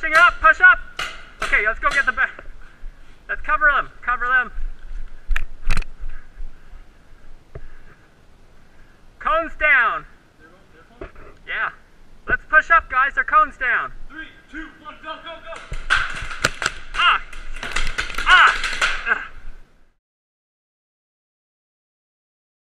pushing up, push up. Okay, let's go get the back. Let's cover them, cover them. Cones down. Yeah. Let's push up, guys. Their cones down. 3, 2, 1, go, go, go.